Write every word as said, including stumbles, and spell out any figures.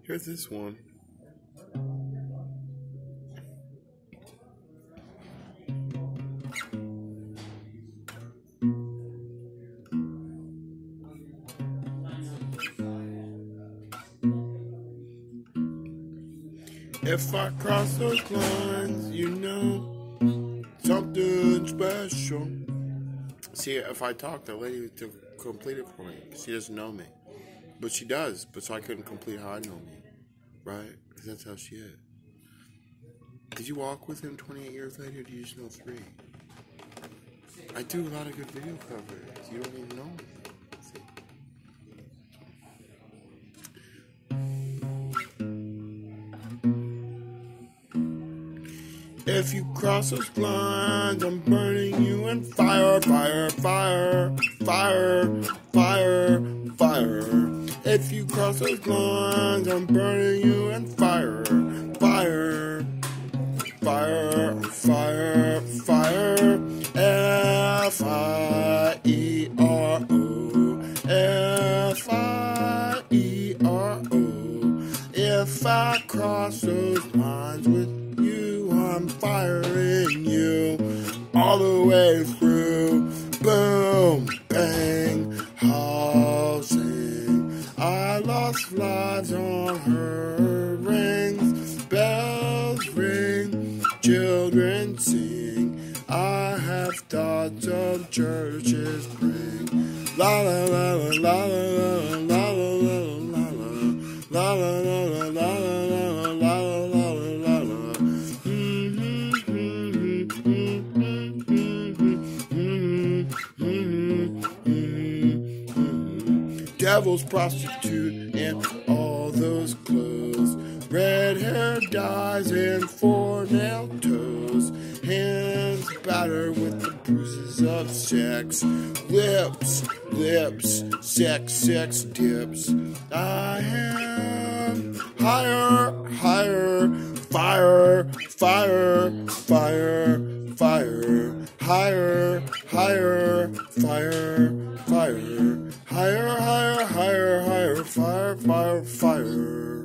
Here's this one. If I cross those lines, you know, something special. See, if I talk, the lady to complete it for me. She doesn't know me. But she does. But so I couldn't complete how I know me. Right? Because that's how she is. Did you walk with him twenty-eight years later, or do you just know three? I do a lot of good video coverage. You don't even know me. See? If you cross those lines, I'm burning you in fire, fire, fire, fire, fire, fire. If you cross those lines, I'm burning you in fire, fire, fire, fire, fire. F I E R O, F I E R O. If I cross those lines with you, I'm firing you all the way through. Boom, bang, housing. I lost lives on her rings. Bells ring, children sing. I have thoughts of churches bring. La la la la la la la la la la la la la la. Devil's prostitute in all those clothes. Red hair dyes and four-nailed toes. Hands battered with the bruises of sex. Lips, lips, sex, sex dips. I am higher, higher, fire, fire, fire, fire. Higher, higher, fire, fire. Higher, higher, higher, higher, fire, fire, fire.